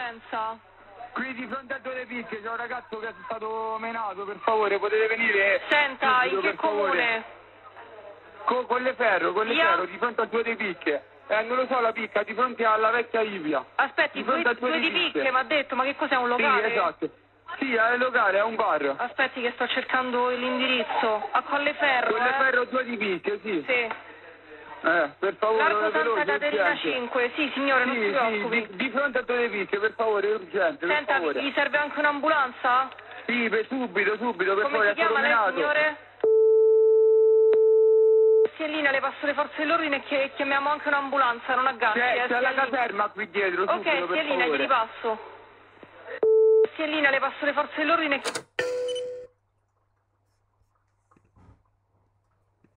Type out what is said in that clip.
un'emergenza. Qui di fronte a Due Picche c'è un ragazzo che è stato menato, per favore, potete venire? Senta, subito, in che per favore? comune? Colleferro, di fronte a Due Picche. Non lo so la picca, di fronte alla vecchia Ivia. Aspetti, due di picche, mi ha detto, ma che cos'è, un locale? Sì, esatto. Sì, è un locale, è un bar. Aspetti che sto cercando l'indirizzo. A Colleferro, Colleferro Due Picche, sì. Sì. Per favore, Largo Santa veloce, Caterina urgente. 5, sì signore, non si preoccupi. Di fronte a Due Picche, per favore, urgente, per Senta, favore. gli serve anche un'ambulanza? Sì, subito, per Come favore, si chiama lei, menato. signore? Sì, in linea, le passo le forze dell'ordine e chiamiamo anche un'ambulanza, non agganci. C'è la caserma qui dietro, ok, subito, per sì, in linea, favore. ti ripasso. Sì, in linea, le passo le forze dell'ordine.